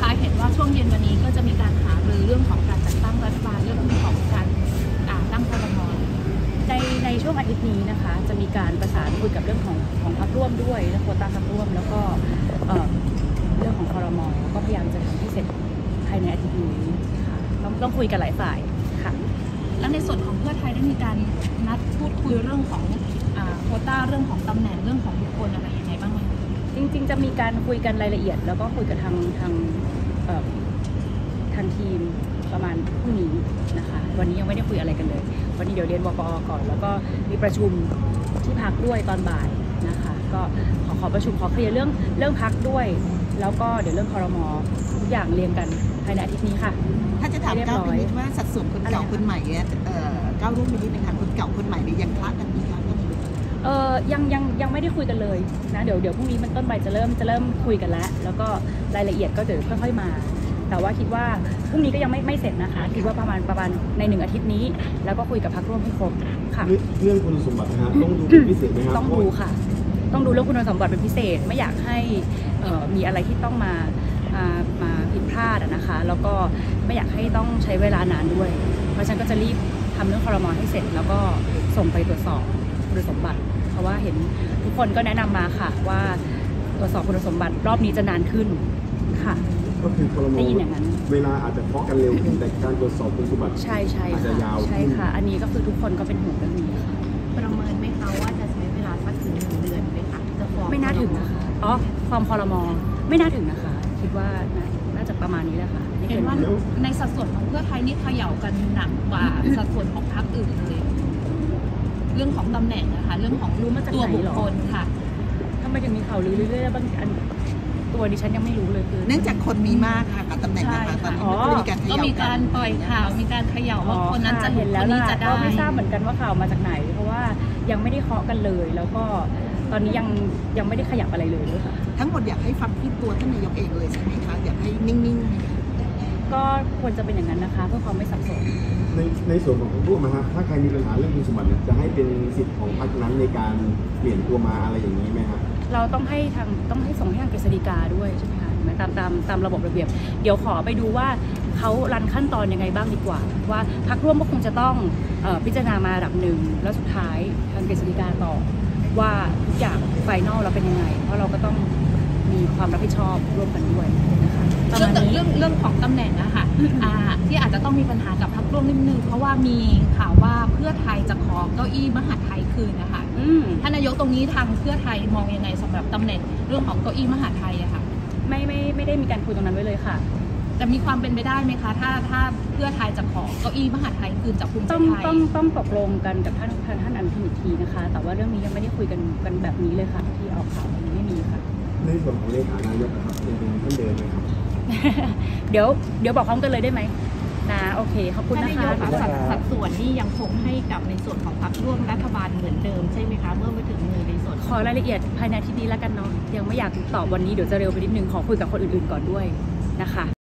นะคะเห็นว่าช่วงเย็นวันนี้ก็จะมีการหารือเรื่องของการจัดตั้งรัฐบาลเรื่องของการตั้งครม. ในช่วงอาทิตย์นี้นะคะจะมีการประสานคุยกับเรื่องของพรรคร่วมด้วยและโควต้าพรรคร่วมแล้วก็เรื่องของครม.ก็พยายามจะทำให้เสร็จภายในอาทิตย์นี้ค่ะต้องคุยกันหลายฝ่ายค่ะแล้วในส่วนของเพื่อไทยได้มีการนัดพูดคุยเรื่องของโควต้าเรื่องของตำแหน่งเรื่องของบุคคลอะไรยังไงบ้างไหมจริงๆจะมีการคุยกันรายละเอียดแล้วก็คุยกับทางทีมประมาณพรุ่งนี้นะคะวันนี้ยังไม่ได้คุยอะไรกันเลยวันนี้เดี๋ยวเรียนวป.ก่อนแล้วก็มีประชุมที่พักด้วยตอนบ่ายนะคะก็ขอประชุมขอเคลียร์เรื่องพักด้วยแล้วก็เดี๋ยวเรื่องครม.ทุกอย่างเรียงกันภายในอาทิตย์นี้ค่ะถ้าจะถามก้าวนิดว่าสัดส่วนคนเก่าคนใหม่ก้าวร่วมไปนิดนึงค่ะคนเก่าคนใหม่ยังคละกันมีคะยังไม่ได้คุยกันเลยนะเดี๋ยวพรุ่งนี้เป็นต้นไปจะเริ่มคุยกันแล้วก็รายละเอียดก็เดี๋ยวค่อยๆมาแต่ว่าคิดว่าพรุ่งนี้ก็ยังไม่เสร็จนะคะคิดว่าประมาณใน1 อาทิตย์นี้แล้วก็คุยกับพรรคร่วมให้ครบค่ะเรื่องคุณสมบัตินะฮะต้องดูเป็นพิเศษไหมครับต้องดูค่ะต้องดูเรื่องคุณสมบัติเป็นพิเศษไม่อยากให้มีอะไรที่ต้องมาผิดพลาดนะคะแล้วก็ไม่อยากให้ต้องใช้เวลานานด้วยเพราะฉะนั้นก็จะรีบทำเรื่องครม.ให้เสร็จแล้วก็ส่งไปตรวจสอบคุณสมบัติเพราะว่าเห็นทุกคนก็แนะนำมาค่ะว่าตรวจสอบคุณสมบัติรอบนี้จะนานขึ้นค่ะก็คือครม. ได้ยินอย่างนั้นเวลาอาจจะเคาะกันเร็วขึ้นแต่การตรวจสอบคุณสมบัติใช่อาจจะยาวใช่ค่ะอันนี้ก็คือทุกคนก็เป็นห่วงเรื่องนี้ค่ะประเมินไหมคะว่าจะใช้เวลาสักถึง1 เดือนไหมคะจะฟ้องไม่น่าถึงนะคะฟอร์มครม.ไม่น่าถึงนะคะคิดว่าน่าจะประมาณนี้แหละค่ะเห็นว่าในสัดส่วนของเพื่อไทยนี่เขย่ากันหนักกว่าสัดส่วนของพรรคอื่นเลยเรื่องของตำแหน่งนะคะเรื่องของรู้มาจากตัวบุคคลค่ะทำไมถึงมีข่าวลือเรื่อยๆบางอันตัวดิฉันยังไม่รู้เลยคือเนื่องจากคนมีมากค่ะกับตำแหน่งนะคะตอนนี้ก็มีการปล่อยข่าวมีการเขย่าว่าคนนั้นจะเห็นแล้วนี้จะได้ไม่ทราบเหมือนกันว่าข่าวมาจากไหนเพราะว่ายังไม่ได้เคาะกันเลยแล้วก็ตอนนี้ยังไม่ได้ขยับอะไรเลยค่ะทั้งหมดอยากให้ฟังที่ตัวท่านนายกเองเลยใช่ไหมคะอยากให้นิ่งๆก็ควรจะเป็นอย่างนั้นนะคะเพื่อความไม่สับสนในส่วนของพรรคร่วมนะฮะถ้าใครมีปัญหาเรื่องคุณสมบัติจะให้เป็นสิทธิ์ของพรรคนั้นในการเปลี่ยนตัวมาอะไรอย่างนี้ไหมครับเราต้องให้ส่งให้ทางกฤษฎีกาด้วยใช่ไหมคะตามระบบระเบียบเดี๋ยวขอไปดูว่าเขารันขั้นตอนยังไงบ้างดีกว่าว่าพรรคร่วมก็คงจะต้องพิจารณามาระดับหนึ่งแล้วสุดท้ายทางกฤษฎีกาต่อว่าทุกอย่างไฟนอลเราเป็นยังไงเพราะเราก็ต้องมีความรับผิดชอบร่วมกันด้วยนะคะเรื่องของตำแหน่งนะคะที่อาจจะต้องมีปัญหากับพรรคร่วมนิดนึงเพราะว่ามีข่าวว่าเพื่อไทยจะขอเก้าอี้มหาไทยคืนนะคะท่านนายกตรงนี้ทางเพื่อไทยมองยังไงสำหรับตำแหน่งเรื่องของเก้าอี้มหาไทยอะค่ะไม่ได้มีการคุยตรงนั้นไว้เลยค่ะจะมีความเป็นไปได้ไหมคะถ้าเพื่อไทยจะขอเก้าอี้มหาไทยคืนจากภูมิใจไทยต้องตกลงกันกับท่านอนุทินอีกทีนะคะแต่ว่าเรื่องนี้ยังไม่ได้คุยกันแบบนี้เลยค่ะที่ออกข่าวนี้ไม่มีค่ะในส่วนของเลขานายกนะครับยังเป็นท่านเดิมไหมครับเดี๋ยวบอกพร้อมกันเลยได้ไหมนะโอเคขอบคุณนะคะสัดส่วนนี่ยังคงให้กับในส่วนของพรรคร่วมรัฐบาลเหมือนเดิมใช่ไหมคะเมื่อมาถึงมือในส่วนขอรายละเอียดภายในอาทิตย์นี้แล้วกันเนาะยังไม่อยากตอบวันนี้เดี๋ยวจะเร็วไปนิดนึงขอคุยกับคนอื่นๆก่อนด้วยนะคะ